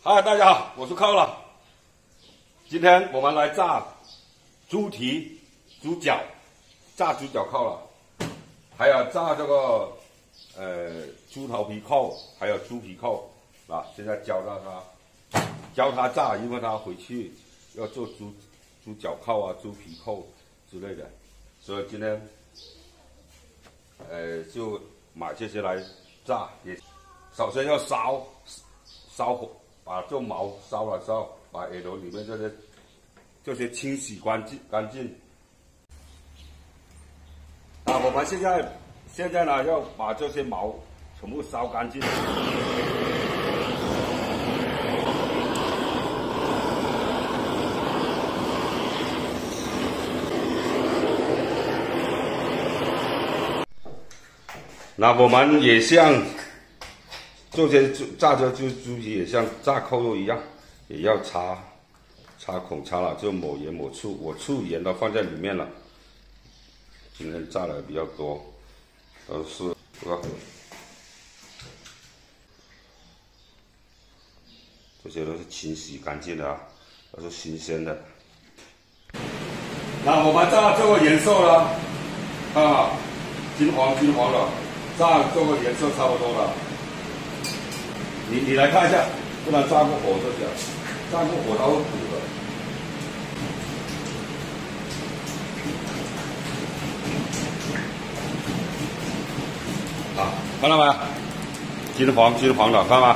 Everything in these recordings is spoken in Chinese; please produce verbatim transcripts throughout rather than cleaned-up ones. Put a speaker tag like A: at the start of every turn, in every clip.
A: 嗨，大家好，我是寇了。今天我们来炸猪蹄、猪脚，炸猪脚扣了，还有炸这个呃猪头皮扣，还有猪皮扣啊。现在教到他，教他炸，因为他回去要做猪猪脚扣啊、猪皮扣之类的，所以今天呃就买这些来炸。也首先要烧烧火。 把这毛烧了之后，把耳朵里面这些这些清洗干净干净。啊，我们现在现在呢要把这些毛全部烧干净。那我们也像。 做些猪炸这猪猪皮也像炸扣肉一样，也要擦擦孔擦了，就抹盐抹醋，我醋盐都放在里面了。今天炸的比较多，都是这个，这些都是清洗干净的啊，都是新鲜的。那我们炸这个颜色了，啊，金黄金黄的，炸这个颜色差不多了。 你你来看一下，不然炸过火这些，炸过火它会苦的。啊，看到没有？金黄金黄的，看吗？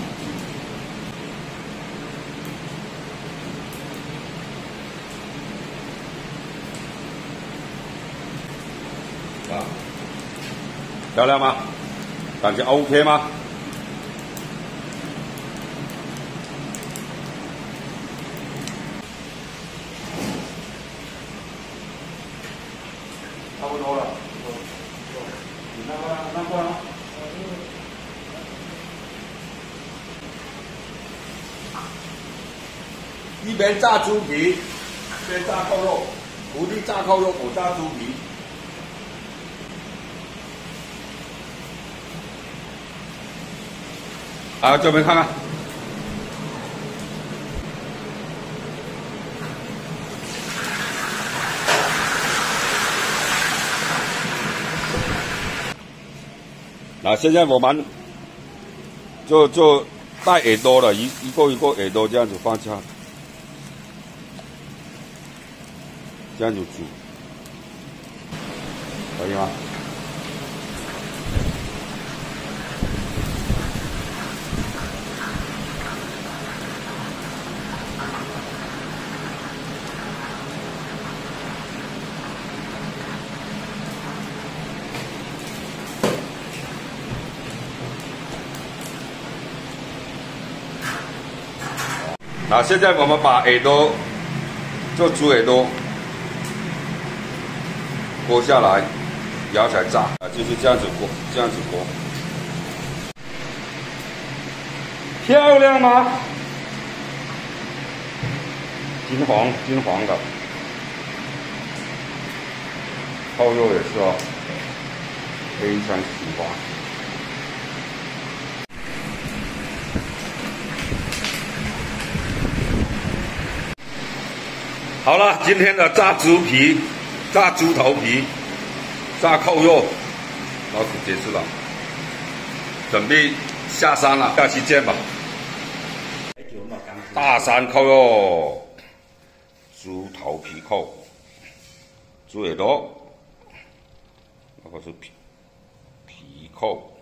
A: 啊，漂亮吗？感觉 OK 吗？ 差不多了，你那个那过来。一边炸猪皮，一边炸扣肉，徒弟炸扣肉，我炸猪皮。啊，这边看看。 那现在我们就就带耳朵了，一一个一个耳朵这样子放下，这样子煮，可以吗？那现在我们把耳朵，做猪耳朵剥下来，摇起来炸，啊，就是这样子剥，这样子剥，漂亮吗？金黄金黄的，扣肉也是哦，非常喜欢。 好了，今天的炸猪皮、炸猪头皮、炸扣肉，到此结束了。准备下山了，下期见吧。大山扣肉，猪头皮扣，猪耳朵，然后是皮皮扣。